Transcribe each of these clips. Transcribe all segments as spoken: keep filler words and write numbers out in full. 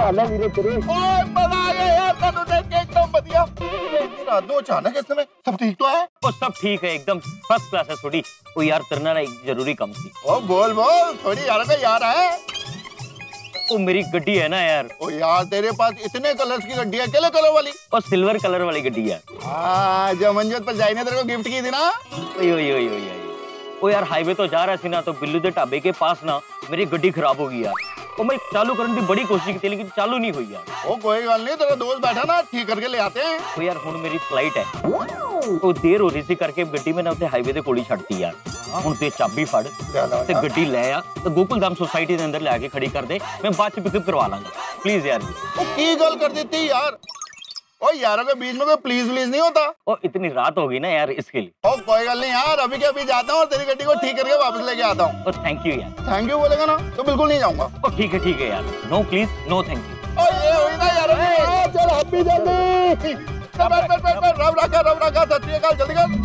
हाल है वीरे तेरे? ओए मजा आ गया यार, तनु देख के एकदम बढ़िया। इतनी रात में अचानक इस समय सब ठीक तो है? वो सब ठीक है, एकदम फर्स्ट क्लास है थोड़ी। वो यार करना ना एक जरूरी काम थी। ओ बोल बोल, थोड़ी यार का यार है। वो मेरी गड्डी है ना यार। ओ यार तेरे पास इतने कलर्स की गड्डी है, केले कलर वाली? और सिल्वर कलर वाली गड्डी है। हाँ, जो मंजत पर जाइने तेरे को गिफ्ट की थी ना। ओए ओए ओए ओए। ओ यार हाईवे तो जा रहा सी ना, तो बिल्लू दे ढाबे के पास ना मेरी गड्डी खराब हो गई यार। ओ मैं चालू करने की बड़ी कोशिश की लेकिन चालू नहीं हुई यार। ओ कोई गल नहीं, तेरा दोस्त बैठा ना, ठीक करके ले आते हैं। ओ यार हुन मेरी फ्लाइट है, तो देर हो रही सी करके गड्डी में ना उते हाईवे ते कोड़ी छड़ती यार। हुन ते चाबी फड़ ते गड्डी ले आ ते गोकुल धाम सोसाइटी दे अंदर ले आके खड़ी कर दे, मैं बाद च पिकअप करवा लांगा प्लीज यार। ओ की गल कर देती यार। ओ यारों के बीच में कोई प्लीज प्लीज नहीं होता। ओ इतनी रात हो गई ना यार इसके लिए। ओ कोई गल नहीं यार, अभी के अभी जाता हूँ और तेरी गड्डी को ठीक करके वापस लेके आता हूँ। ओ थैंक यू यार। थैंक यू बोलेगा ना तो बिल्कुल नहीं जाऊंगा। ओ ठीक है ठीक है यार, no please no thank you. ओ ये हुई ना यार, चल हम भी जल्दी। चल बैठ बैठ बैठ बैठ, रब रखा रब रखा, सत श्री अकाल, जल्दी कर।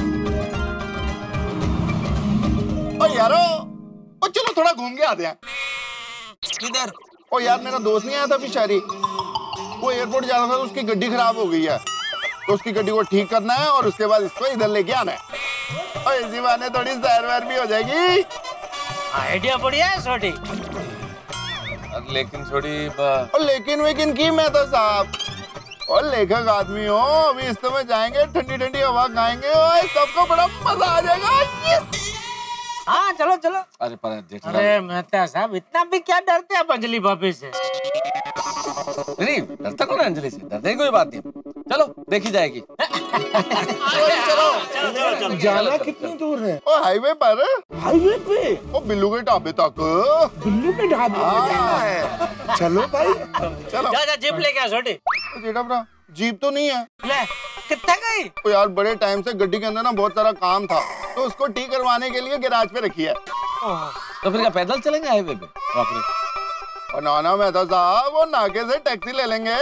ओ यारो, ओ चलो थोड़ा घूम के आते हैं। किधर? ओ यार मेरा दोस्त नहीं आया था पिछारी, वो एयरपोर्ट जाना था तो उसकी गड्डी खराब हो गई है, तो उसकी गड्डी को ठीक करना है और उसके बाद इसको इधर लेके आना है। और इसी बहाने थोड़ी सैर वैर भी हो जाएगी। आइडिया बढ़िया है छोटी। लेकिन छोटी और लेकिन वेकिन की मैं तो साहब, और लेखक आदमी हो, अभी इस समय जाएंगे ठंडी ठंडी हवा खाएंगे और सबको बड़ा मजा आ जाएगा। हाँ चलो चलो। अरे पर अरे मेहता साहब इतना भी क्या डरते हैं अंजलि भाभी से? नहीं डरता कौन है अंजलि से, डरने की कोई बात नहीं, चलो देखी जाएगी। चलो चलो चलो। जाना कितनी दूर है? ओ हाईवे पर। हाईवे पे? ओ बिल्लू के ढाबे तक। बिल्लू के ढाबे पे जाना है? चलो भाई चलो। जा जा जीप लेके आ छोटी। जेठा जीप तो नहीं है। ले कितना गई? तो यार बड़े टाइम से गड्डी के अंदर ना बहुत सारा काम था, तो उसको ठीक करवाने के लिए गैराज पे रखी है। तो फिर क्या पैदल चलेंगे हाईवे पे? बाप रे। और नाना मेहता साहब, वो नाके से टैक्सी ले लेंगे।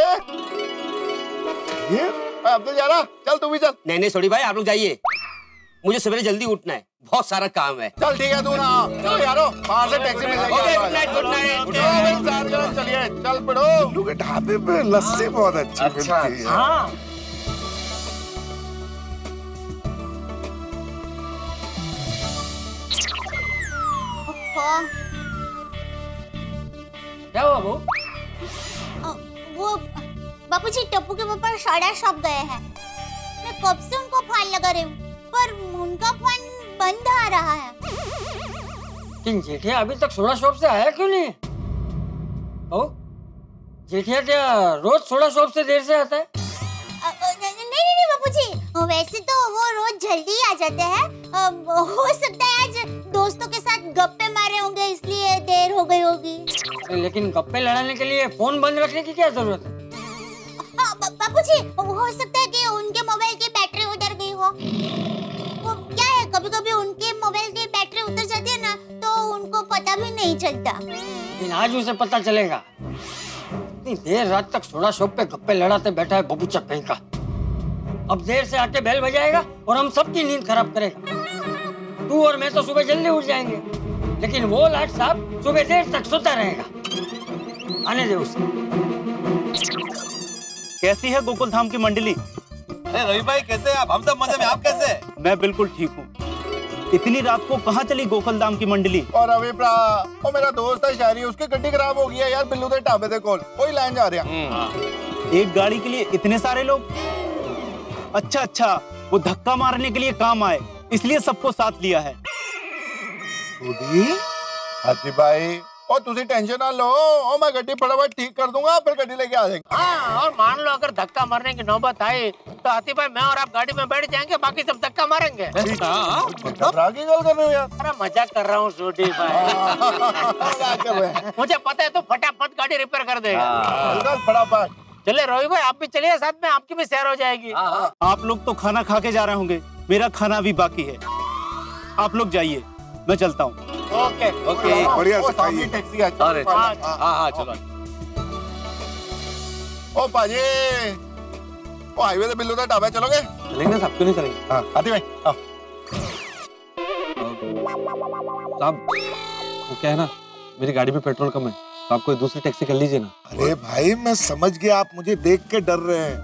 ये अब तो जा रहा, चल तू भी चल। नहीं नहीं सोडी भाई आप लोग जाइए, मुझे सवेरे जल्दी उठना है, बहुत सारा काम है। चल ठीक है तू ना, चलो यारो बाहर से टैक्सी में लेके okay good night good night. चलिए चल पड़ो। बिल्लू के ढाबे पे लस्सी बहुत अच्छी अच्छा, मिलती है। हाँ क्या हुआ वो? वो बापूजी टप्पू के पापा साड़ा शॉप गए हैं। मैं कब से उनको फोन लगा रही हूँ, पर उनका फोन बंद आ रहा है। किन जेठिया अभी तक सोडा शॉप से आया क्यों नहीं? ओ जेठिया क्या रोज सोडा शॉप से देर से आता है? अ, अ, नहीं नहीं नहीं बापूजी, वैसे तो वो रोज जल्दी आ जाते हैं। हो सकता है आज दोस्तों के साथ गप्पे मारे होंगे इसलिए देर हो गई होगी। लेकिन गप्पे लड़ाने के लिए फोन बंद रखने की क्या जरूरत है? हाँ बापूजी, हो सकता है कि उनके मोबाइल की बैटरी उतर गई हो। वो क्या है, कभी कभी उनके मोबाइल की बैटरी उतर जाती है ना, तो उनको पता भी नहीं चलता। लेकिन आज उसे पता चलेगा। इतनी देर रात तक सोडा शॉप पे गप्पे लड़ाते बैठा है बबूचा कहीं का। अब देर से आके बेल बजाएगा और हम सबकी नींद खराब करेगा। तू और मैं तो सुबह जल्दी उठ जाएंगे, लेकिन वो लाट साहब सुबह देर तक सोता रहेगा। आने दे उसे। कैसी है गोकुल धाम की मंडली? अरे रवि भाई कैसे आप? हम सब मजे में, आप कैसे? मैं बिल्कुल ठीक हूँ। इतनी रात को कहाँ चली गोकुल धाम की मंडली? और अभी प्रा, ओ मेरा दोस्त है शायरी, उसकी गड्डी खराब हो गई है यार, बिल्लू दे ढाबे दे कोल कोई लाइन जा रहा है। एक गाड़ी के लिए इतने सारे लोग? अच्छा अच्छा, वो धक्का मारने के लिए काम आए इसलिए सबको साथ लिया है। हाथी भाई, और तुझे टेंशन ना लो, ओ मैं गड्डी फटाफट ठीक कर दूंगा, फिर गड्डी लेके आ जाएंगे। हाँ, और मान लो अगर धक्का मारने की नौबत आई तो हाथी भाई मैं और आप गाड़ी में बैठ जाएंगे, बाकी सब धक्का मारेंगे। घबरा की गल कर रहे हो यार? अरे मजाक कर रहा हूँ छोटी भाई। मुझे पता है तो फटाफट गाड़ी रिपेयर कर देगा। फटाफट चले रोही भाई, आप भी चलिए साथ में, आपकी भी सैर हो जाएगी। आप लोग तो खाना खा के जा रहे होंगे, मेरा खाना भी बाकी है। आप लोग जाइए, मैं चलता हूँ। ओके ओके बढ़िया से सामने खाइए। टैक्सी है। अरे हाँ हाँ चलो। ओ पाजी, ओ हाईवे से बिल्लू दा ढाबा चलोगे? चलेंगे साहब, क्यों नहीं चलेंगे? हाँ हाथी भाई आओ। साहब वो क्या है ना, मेरी गाड़ी में पेट्रोल कम है, तो आप कोई दूसरी टैक्सी कर लीजिए ना। अरे भाई मैं समझ गया, आप मुझे देख के डर रहे हैं।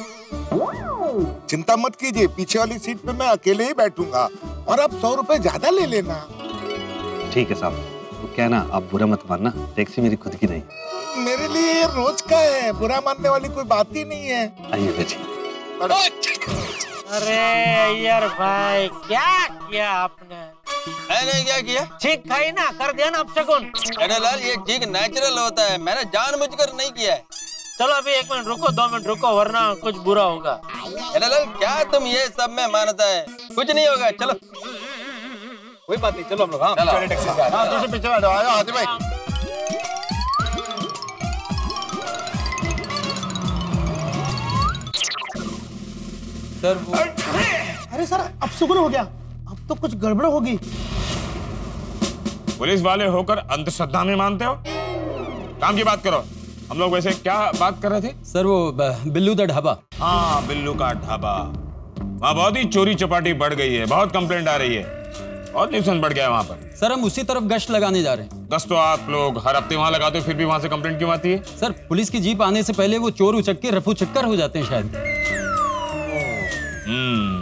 चिंता मत कीजिए, पीछे वाली सीट पे मैं अकेले ही बैठूंगा और आप सौ रुपए ज्यादा ले लेना। ठीक है साहब, तो क्या ना आप बुरा मत मानना, टैक्सी मेरी खुद की नहीं। मेरे लिए ये रोज का है, बुरा मानने वाली कोई बात ही नहीं है। आइए बैठिए। अरे यार भाई क्या किया आपने? मैंने क्या किया? ठीक खाई ना, कर दिया ना अपशगुन। अरे लाल ये ठीक नेचुरल होता है, मैंने जानबूझकर नहीं किया है। चलो अभी एक मिनट रुको, दो मिनट रुको, वरना कुछ बुरा होगा। अरे लाल क्या तुम ये सब में मानता है? कुछ नहीं होगा, चलो। कोई बात नहीं, चलो हम लोग। हाँ चलो टैक्सी से। हाँ दूसरे पीछे बैठो, आ जाओ हाथी भाई। सर वो... अरे सर अब सुगुन हो गया, अब तो कुछ गड़बड़ होगी। पुलिस वाले होकर अंधश्रद्धा में मानते हो? काम की बात करो। हम लोग वैसे क्या बात कर रहे थे? सर वो बिल्लू दा ढाबा। हाँ बिल्लू का ढाबा। वहाँ बहुत ही चोरी चपाटी बढ़ गई है, बहुत कंप्लेंट आ रही है, बहुत न्यूसेंस बढ़ गया है वहाँ पर। सर हम उसी तरफ गश्त लगाने जा रहे हैं। गश्त तो आप लोग हर हफ्ते वहाँ लगाते हो, फिर भी वहाँ से कंप्लेंट क्यों आती है? सर पुलिस की जीप आने से पहले वो चोर उचक्के रफू चक्कर हो जाते हैं शायद। हम्म,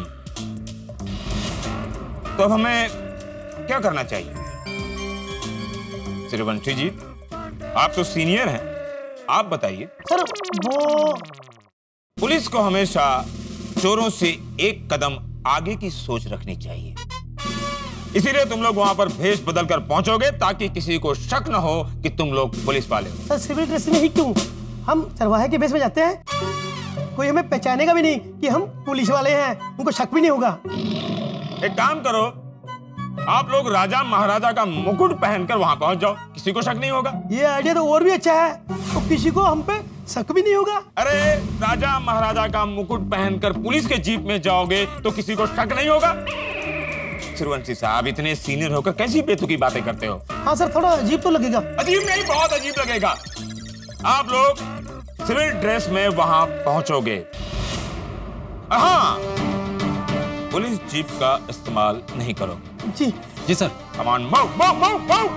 तो अब हमें क्या करना चाहिए? सूर्यवंशी जी आप तो सीनियर हैं, आप बताइए। सर वो पुलिस को हमेशा चोरों से एक कदम आगे की सोच रखनी चाहिए, इसीलिए तुम लोग वहां पर भेष बदल कर पहुंचोगे ताकि किसी को शक न हो कि तुम लोग पुलिस वाले हो। सर सिविल ड्रेस में ही क्यों, हम चरवाहे के भेष में जाते हैं, कोई हमें पहचानेगा भी नहीं कि हम पुलिस वाले हैं, उनको शक भी नहीं होगा। एक काम करो, आप लोग राजा महाराजा का मुकुट पहनकर वहां पहुंच जाओ, किसी को शक नहीं होगा। ये आइडिया तो और भी अच्छा है, तो किसी को हम पे शक भी नहीं होगा। अरे राजा महाराजा का मुकुट पहनकर पुलिस के जीप में जाओगे तो किसी को शक नहीं होगा। सूर्यवंशी साहब इतने सीनियर होकर कैसी बेतुकी बातें करते हो? हाँ सर थोड़ा अजीब तो लगेगा। अजीब नहीं, बहुत अजीब लगेगा। आप लोग सिविल ड्रेस में वहां पहुंचोगे। हाँ, पुलिस जीप का इस्तेमाल नहीं करोगे। जी जी sir. Come on move move move move.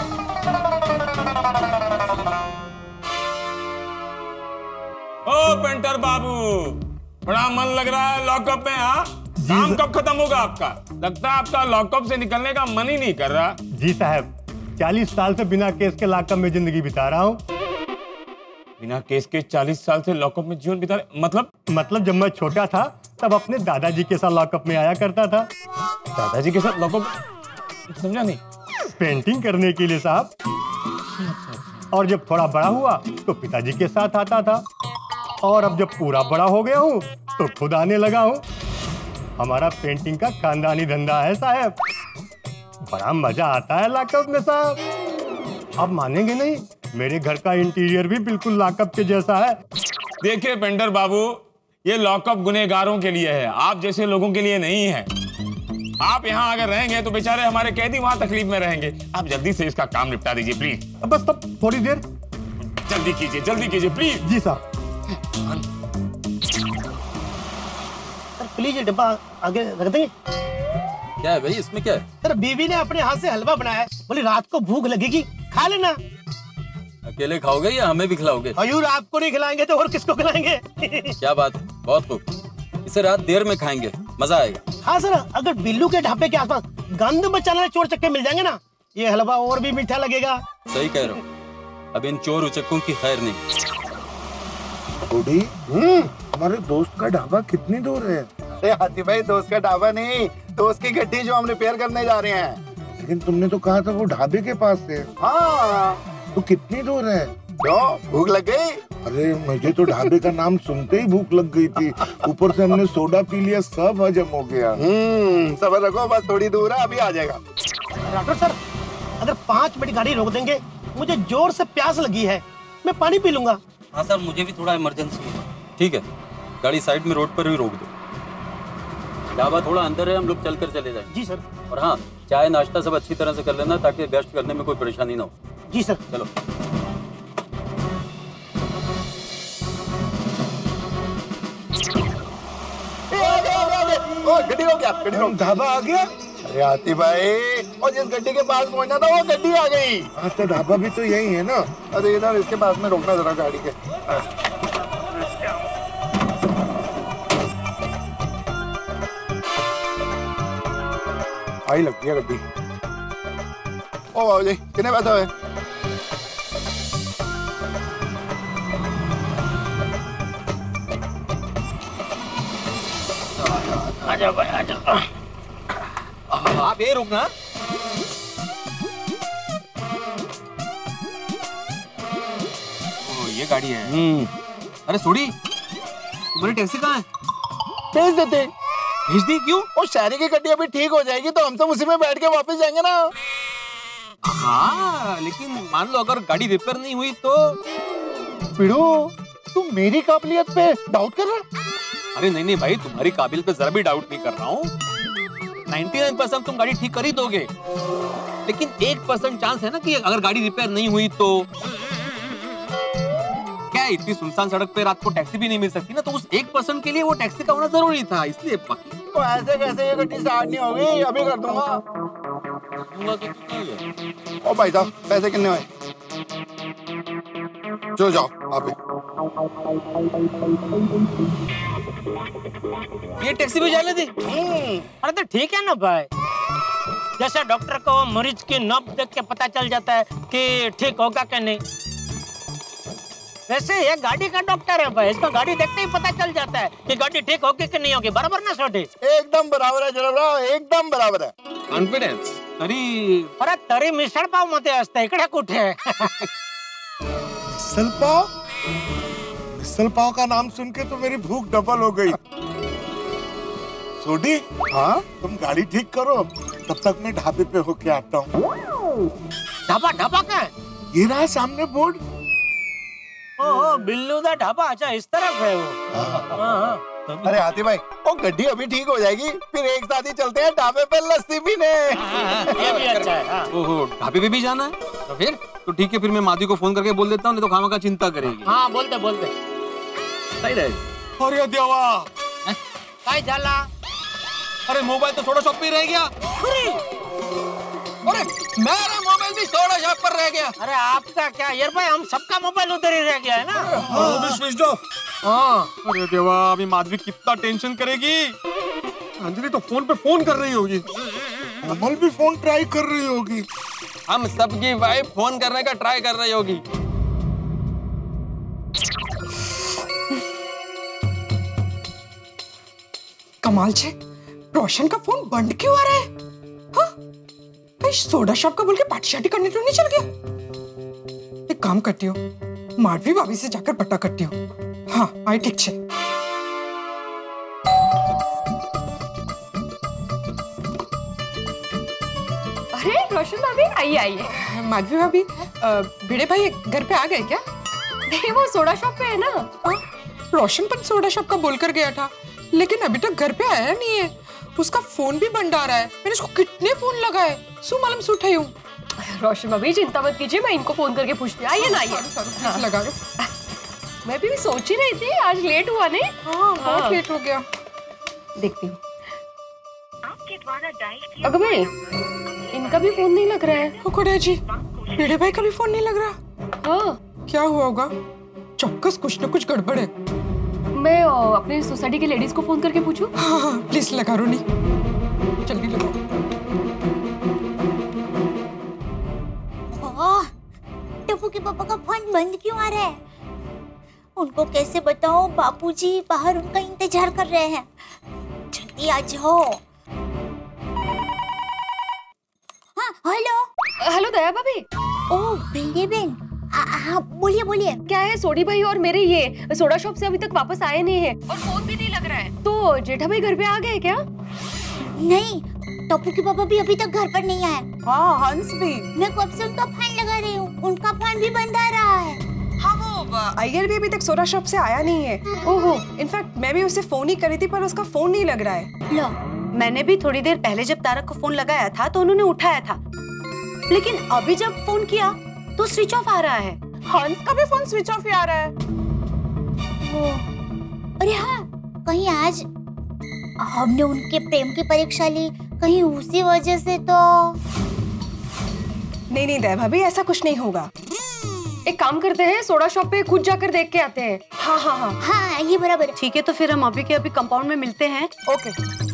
ओ पेंटर बाबू, बड़ा मन लग रहा है लॉकअप में। हाँ काम कब खत्म होगा आपका? लगता है आपका लॉकअप से निकलने का मन ही नहीं कर रहा। जी साहब, चालीस साल से बिना केस के लॉकअप में जिंदगी बिता रहा हूँ। बिना केस के चालीस साल से लॉकअप में जीवन बिता रहे? मतलब मतलब जब मैं छोटा था तब अपने दादाजी के साथ लॉकअप में आया करता था। दादाजी के साथ लॉकअप? समझा नहीं। पेंटिंग करने के लिए साहब। और जब थोड़ा बड़ा हुआ तो पिताजी के साथ आता था, और अब जब पूरा बड़ा हो गया हूँ तो खुद आने लगा हूँ। हमारा पेंटिंग का खानदानी धंधा है साहब, बड़ा मजा आता है लॉकअप में साहब। आप मानेंगे नहीं, मेरे घर का इंटीरियर भी बिल्कुल लॉकअप के जैसा है। देखिए पेंटर बाबू, ये लॉकअप गुनहगारों के लिए है, आप जैसे लोगों के लिए नहीं है। आप यहाँ अगर रहेंगे तो बेचारे हमारे कैदी वहाँ तकलीफ में रहेंगे। आप जल्दी से इसका काम निपटा दीजिए प्लीज। बस तब थोड़ी देर जल्दी कीजिए, जल्दी कीजिए प्लीज। जी साहब। सर प्लीज ये डब्बा आगे रख देंगे। क्या है भाई इसमें क्या है? सर बीवी ने अपने हाथ से हलवा बनाया है, बोली रात को भूख लगेगी खा लेना। अकेले खाओगे या हमें भी खिलाओगे? हजूर आपको नहीं खिलाएंगे तो और किसको खिलाएंगे? क्या बात है, बहुत खूब। इसे रात देर में खाएंगे, मजा आएगा। हाँ सर, अगर बिल्लू के ढाबे के आसपास गंद मचाने वाले चोर चक्के मिल जाएंगे ना, ये हलवा और भी मीठा लगेगा। सही कह रहा हूँ, अब इन चोर उचक्कों की खैर नहीं। बूढ़ी, हम्म, हमारे दोस्त का ढाबा कितनी दूर है? अरे हाथी भाई, दोस्त का ढाबा नहीं, दोस्त की गड्डी जो हम रिपेयर करने जा रहे हैं। लेकिन तुमने तो कहा था वो ढाबे के पास है। हाँ तो कितनी दूर है? क्यों, भूख लग गई? अरे मुझे तो ढाबे का नाम सुनते ही भूख लग गई थी, ऊपर से हमने सोडा पी लिया, सब हजम हो गया। हम्म, सबर रखो, बस थोड़ी दूर है, अभी आ जाएगा। डॉक्टर सर, अगर पाँच मिनट गाड़ी रोक देंगे, मुझे जोर से प्यास लगी है, मैं पानी पी लूंगा। हाँ सर, मुझे भी थोड़ा इमरजेंसी है। ठीक है, गाड़ी साइड में रोड पर ही रोक दो। ढाबा थोड़ा अंदर है, हम लोग चलकर चले जाएंगे। जी सर। और हाँ, चाय नाश्ता सब अच्छी तरह से कर लेना ताकि गश्त करने में कोई परेशानी ना हो। जी सर। चलो। गड्डी हो गया, गड्डी हो ढाबा आ गया। अरे आती भाई, और जिस गड्डी के पास पहुंचना था वो गड्डी आ गई। हाँ तो ढाबा भी तो यही है ना। अरे इधर इसके पास में रोकना जरा गाड़ी के। आई लग गया गड्डी। ओ बाबू जी कितने पैसे हुए? आजा भाई आजा। आप ये रुकना। ओ, ये गाड़ी है। अरे सोडी, तुम्हारी टैक्सी कहाँ है? भेज देते। भेज दी क्यों? वो शहरी की गड्डी अभी ठीक हो जाएगी तो हम सब उसी में बैठ के वापस जाएंगे ना। हाँ, लेकिन मान लो अगर गाड़ी रिपेयर नहीं हुई तो? पिड़ो, तुम मेरी काबिलियत पे डाउट कर रहा? अरे नहीं नहीं भाई, तुम्हारी काबिलियत पे जरा भी डाउट नहीं कर रहा हूँ। निन्यानवे परसेंट तुम गाड़ी ठीक कर ही दोगे, लेकिन एक परसेंट चांस है ना कि अगर गाड़ी रिपेयर नहीं हुई तो? क्या इतनी सुनसान सड़क पे रात को टैक्सी भी नहीं मिल सकती ना, तो उस एक परसेंट के लिए वो टैक्सी का होना जरूरी था, इसलिए। बाकी तो ऐसे कैसे ये गड्डी स्टार्ट नहीं होगी? अभी कर दूंगा। ओ भाई साहब, पैसे कितने हुए? चलो जाओ आप। ये टैक्सी भी जाने दी। अरे तो ठीक है ना भाई, जैसे डॉक्टर को मरीज की नब्ज देख के पता चल जाता है कि ठीक होगा कि नहीं, वैसे ये गाड़ी का डॉक्टर है भाई, इसका गाड़ी देखते ही पता चल जाता है कि गाड़ी ठीक होगी कि नहीं होगी। बराबर ना छोटे? एकदम बराबर है जनाब, एकदम बराबर है। कॉन्फिडेंस तरी। अरे तरी मिसळ पाव मध्ये असते, इकडे कुठे? मिसल पाव? मिसल पाव का नाम सुन के तो मेरी भूख डबल हो गई। सोडी, हाँ तुम गाड़ी ठीक करो, तब तक मैं ढाबे पे होके आता हूँ। ढाबा? ढाबा क्या है? ये रहा सामने बोर्ड। ओह बिल्लू दा ढाबा, अच्छा इस तरफ है वो। हाँ। अरे हाथी भाई, वो गड्डी अभी ठीक हो जाएगी, फिर एक साथ ही चलते हैं ढाबे पे लस्सी पीने। ये भी अच्छा है। ओहो, ढाबे पे भी जाना है? तो फिर तो ठीक है, फिर मैं माधवी को फोन करके बोल देता हूँ, नहीं तो खामा का चिंता करेगी। हाँ बोलते बोलते सही रहेगा। अरे देवा, काय झाला? अरे मोबाइल तो सोडा शॉप पे रह गया। अरे मेरा मोबाइल भी सोडा शॉप पर रह गया। अरे आपका क्या यार भाई, हम सबका मोबाइल उधर ही रह गया है ना। वो भी स्विच ऑफ। हाँ। अरे देवा, अभी माधवी कितना टेंशन करेगी। अंजलि तो फोन पे फोन कर रही होगी, अमल भी फोन ट्राई कर रही होगी, हम सबकी वाइफ फोन करने का ट्राई कर रही होगी। कमाल छे, रोशन का फोन बंद क्यों आ रहा है? हाँ? कहीं सोडा शॉप का बोल के पार्टी शार्टी करने तो नहीं चल गया? एक काम करती हूँ, माधवी भाभी से जाकर पता करती हूँ। हाँ आई ठीक छे। अरे रोशन भाभी आइए आइए। माधवी भाभी, भिड़े भाई घर पे आ गए क्या? नहीं वो सोडा शॉप पे है ना। आ? रोशन पर सोडा शॉप का बोलकर गया था, लेकिन अभी तक घर पे आया नहीं है। उसका फोन भी बंद आ रहा है, मैंने उसको कितने फोन लगाए, सु मालूम से उठाई हूँ। रोशन भाभी चिंता मत कीजिए, मैं इनको फोन करके पूछती हूँ। आइए ना आइए। हाँ। लगा लो। मैं भी सोच ही रही थी आज लेट हुआ नहीं। हाँ बहुत हाँ। लेट हो गया। देखती हूँ। अगर भाई इनका भी फोन नहीं लग रहा है। हुकुडे जी, भिड़े भाई का भी फोन नहीं लग रहा। हाँ क्या हुआ होगा? चौक्कस कुछ न कुछ गड़बड़ है। मैं अपने सोसाइटी के लेडीज को फोन करके पूछूं? हाँ हाँ प्लीज लगा रोनी, जल्दी लगाओ। टप्पू के पापा का फोन बंद क्यों आ रहा है? उनको कैसे बताऊं, बापूजी बाहर उनका इंतजार कर रहे हैं। जल्दी आ जाओ। हाँ हेलो। हेलो दया भाभी। ओह भिंडी बहन, हाँ बोलिए बोलिए। क्या है, सोडी भाई और मेरे ये सोडा शॉप से अभी तक वापस आए नहीं है और फोन भी नहीं लग रहा है, तो जेठा भाई घर पे आ गए क्या? नहीं, टप्पू के पापा भी अभी तक घर पर नहीं आए। हाँ हंस भी। मैं कब से उनका फोन लगा रही हूँ, उनका फोन भी बंद आ रहा है। हाँ वो अय्यर भी अभी तक सोडा शॉप से आया नहीं है। ओहो, इनफैक्ट मैं भी उसे फोन ही करी थी पर उसका फोन नहीं लग रहा है। लो, मैंने भी थोड़ी देर पहले जब तारक को फोन लगाया था तो उन्होंने उठाया था, लेकिन अभी जब फोन किया तो स्विच ऑफ आ रहा है। हंस का भी फोन स्विच ऑफ ही आ रहा है। ओ, अरे हाँ, कहीं आज हमने उनके प्रेम की परीक्षा ली कहीं उसी वजह से तो नहीं नहीं दया भाभी, ऐसा कुछ नहीं होगा। एक काम करते हैं, सोडा शॉप पे खुद जाकर देख के आते हैं। हाँ हाँ हाँ हाँ ये बराबर। ठीक है, तो फिर हम अभी के अभी कंपाउंड में मिलते हैं। ओके।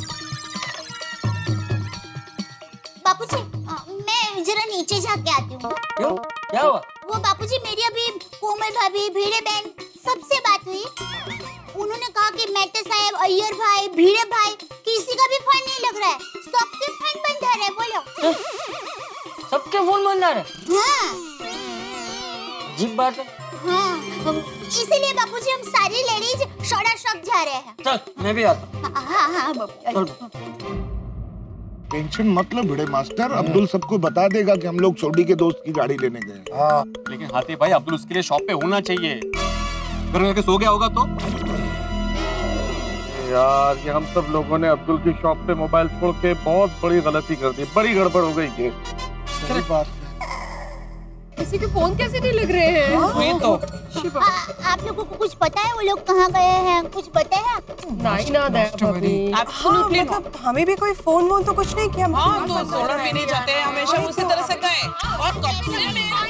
बापूजी मैं जरा नीचे जाके आती हूँ। क्यों, क्या हुआ? वो बापूजी मेरी अभी कोमल भाभी, भीड़े बहन सबसे बात हुई। उन्होंने कहा कि मेहता साहब, अय्यर भाई, भीड़े भाई किसी का भी फोन नहीं लग रहा है, सबके फोन बंद आ रहे हैं। बोलो सबके फोन बंद आ रहे हैं? हाँ अजीब बात है। हाँ इसीलिए बापूजी हम सारी लेडीज सोडा शॉप जा रहे हैं। चल मैं भी आता हूँ। हाँ हाँ बापू। टेंशन मत लो भिड़े मास्टर, अब्दुल सबको बता देगा कि हम लोग सोडी के दोस्त की गाड़ी लेने गए। हाँ लेकिन हाथी भाई, अब्दुल उसके लिए शॉप पे होना चाहिए। घर जाके सो गया होगा तो यार, ये हम सब लोगों ने अब्दुल की शॉप पे मोबाइल छोड़ के बहुत बड़ी गलती कर दी, बड़ी गड़बड़ हो गई। ये सही बात है। किसी के फोन कैसे नहीं लग रहे हैं? वही तो। आ, आप लोगों को कुछ पता है वो लोग कहाँ गए हैं? कुछ पता है? नहीं ना दया भाभी। हाँ, मतलब हमें भी कोई फोन वोन तो कुछ नहीं किया। हाँ, तो सोडा पीने जाते हैं हमेशा उसी तरह से गए और कब से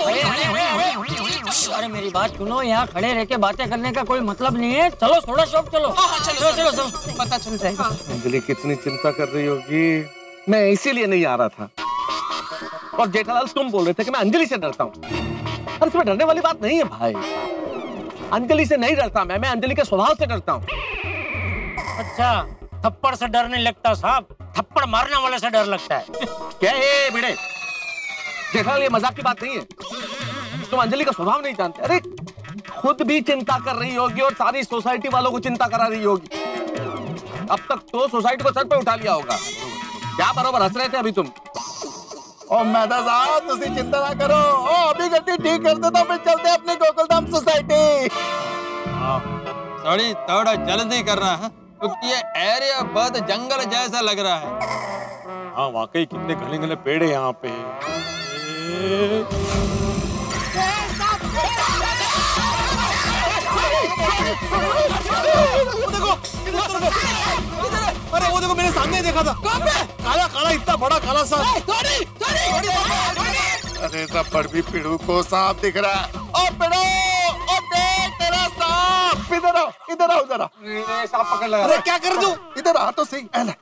अरे मेरी बात सुनो, यहाँ खड़े रह के बातें करने का कोई मतलब नहीं है। चलो सोडा शॉप चलो। हाँ, चलो चलो चलो, पता चल जाएगा। अंजलि कितनी चिंता कर रही होगी, मैं इसीलिए नहीं आ रहा था। और जेठालाल तुम बोल रहे थे कि मैं अंजलि से डरता हूँ। अरे इसमें डरने वाली बात नहीं है भाई, अंजलि से नहीं डरता मैं मैं अंजलि के स्वभाव से डरता हूँ। अच्छा, थप्पड़ से डर नहीं लगता साहब, थप्पड़ मारने वाले से डर लगता है। क्या है भिड़े? जेठालाल ये मजाक की बात नहीं है, तुम अंजलि का स्वभाव नहीं जानते। अरे खुद भी चिंता कर रही होगी और सारी सोसाइटी वालों को चिंता करा रही होगी। अब तक तो सोसाइटी को सर पे उठा लिया होगा। क्या बरोबर हंस रहे थे अभी तुम? ओ मेहता साहब, तुसी चिंता ना करो। ओ अभी गड्डी ठीक कर दो तो फिर चलते हैं अपनी गोकुलधाम सोसाइटी। थोड़ी थोड़ा जल्दी करना है क्योंकि ये एरिया बहुत जंगल जैसा लग रहा है। हाँ वाकई कितने घने घने पेड़ है यहाँ पे। अरे वो देखो, मैंने सामने देखा था। काला काला, इतना बड़ा काला सांप। अरे रबड़ भी पिड़ू को सांप दिख रहा है। ओ पिड़ू, ओ देख तेरा सांप। इधर आओ, इधर आओ जरा। सांप पकड़ लगा। अरे क्या कर दूं? इधर आ तो सही। अरे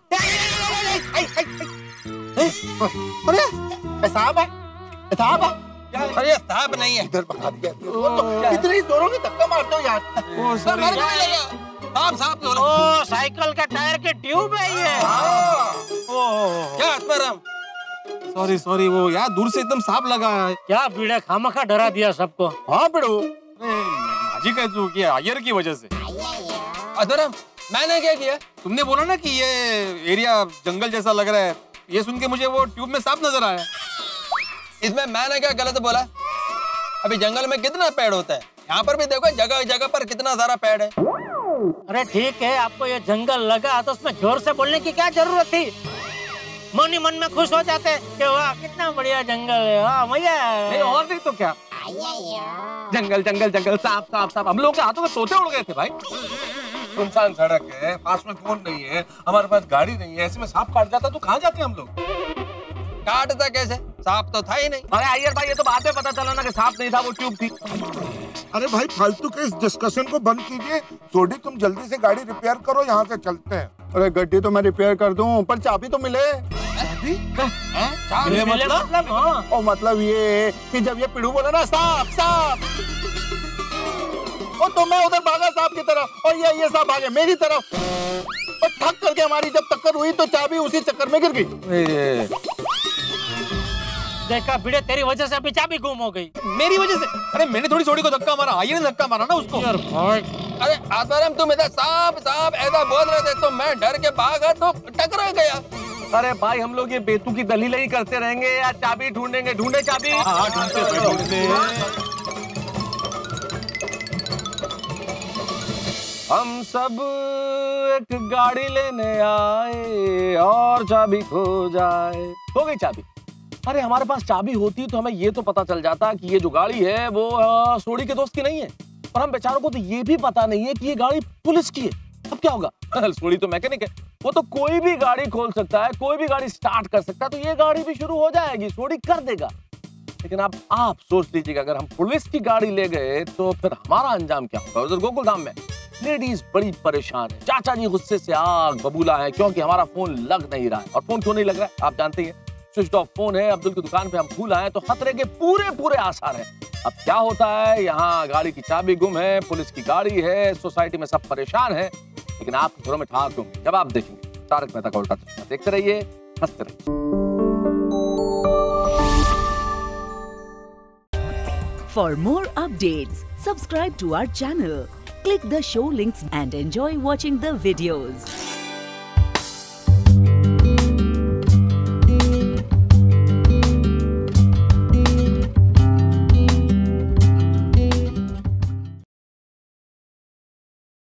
सांप है, सांप है। अरे सांप नहीं है। इधर भगा दिया। इतनी जोरों की धक्का मारते हो यार। सांप सांप ओ साइकिल का टायर के ट्यूब है ये। क्या आत्माराम? सॉरी सॉरी, वो यार दूर से एकदम सांप लगा है। क्या बीड़े खामखा डरा दिया सबको। हाँ बिड़ू, माजी का जो किया आयर की वजह से। आत्माराम, मैंने क्या किया? तुमने बोला ना कि ये एरिया जंगल जैसा लग रहा है, ये सुन के मुझे वो ट्यूब में सांप नजर आया। इसमें मैंने क्या गलत बोला? अभी जंगल में कितना पेड़ होता है, यहाँ पर भी देखो जगह जगह पर कितना सारा पेड़ है। अरे ठीक है, आपको ये जंगल लगा तो उसमें जोर से बोलने की क्या जरूरत थी? मन ही मन में खुश हो जाते कि वाह कितना बढ़िया जंगल है, वाह मजा है। नहीं और नहीं तो क्या, जंगल जंगल जंगल, सांप सांप सांप। हम लोगों के हाथों में तोते उड़ गए थे भाई। सुनसान सड़क है, पास में फोन नहीं है, हमारे पास गाड़ी नहीं है, ऐसे में सांप काट जाता तो कहाँ जाते हम लोग? काटता कैसे? सांप तो था ही नहीं। अरे अय्यर भाई, ये तो बाद में पता चला ना कि सांप नहीं था, वो ट्यूब थी। अरे भाई फालतू के इस डिस्कशन को बंद कीजिए। सोडी तुम जल्दी से गाड़ी रिपेयर करो, यहाँ से चलते हैं। अरे गड्डी तो मैं रिपेयर कर दूं, पर चाबी तो मिले। चाबी? चाबी मतलब? और मतलब ये कि जब ये पिड़ू बोला ना सांप सांप, और तो मैं उधर भागा सांप की तरफ और ये ये सांप भागे मेरी तरफ, और ठक करके हमारी जब टक्कर हुई तो चाबी उसी चक्कर में गिर गई। देखा भिड़े, तेरी वजह से अभी चाबी गुम हो गई। मेरी वजह से? अरे मैंने थोड़ी सोडी को धक्का मारा, आइए ने धक्का मारा ना उसको। अरे आत्माराम, तुम इधर सांप सांप ऐसा बोल रहे थे तो मैं डर के भागा तो टकरा गया। अरे भाई, हम लोग ये बेतु की दलील ही करते रहेंगे या चाबी ढूंढेंगे? ढूंढे चाबी। हाँ ढूंढते ढूंढते। हम सब एक गाड़ी लेने आए और चाबी खो जाए। हो गई चाबी। अरे हमारे पास चाबी होती तो हमें ये तो पता चल जाता कि ये जो गाड़ी है वो आ, सोडी के दोस्त की नहीं है। पर हम बेचारों को तो ये भी पता नहीं है कि ये गाड़ी पुलिस की है। अब क्या होगा? सोडी तो मैकेनिक है, वो तो कोई भी गाड़ी खोल सकता है, कोई भी गाड़ी स्टार्ट कर सकता है, तो ये गाड़ी भी शुरू हो जाएगी, सोडी कर देगा। लेकिन अब आप सोच लीजिएगा, अगर हम पुलिस की गाड़ी ले गए तो फिर हमारा अंजाम क्या होगा। उधर गोकुलधाम में लेडीज बड़ी परेशान है, चाचा जी गुस्से से आग बबूला है क्योंकि हमारा फोन लग नहीं रहा है। और फोन क्यों नहीं लग रहा है आप जानते हैं, स्विच ऑफ फोन है। अब्दुल की दुकान पे हम फूल आए तो खतरे के पूरे पूरे आसार हैं। अब क्या होता है, यहाँ गाड़ी की चाबी गुम है, पुलिस की गाड़ी है, सोसाइटी में सब परेशान है, लेकिन आपके घरों में ठाक होंगे जब आप देखेंगे तारक मेहता का उल्टा चश्मा। देखते रहिए, हंसते रहिए। For more updates, subscribe to our channel, click the show links and enjoy watching the videos.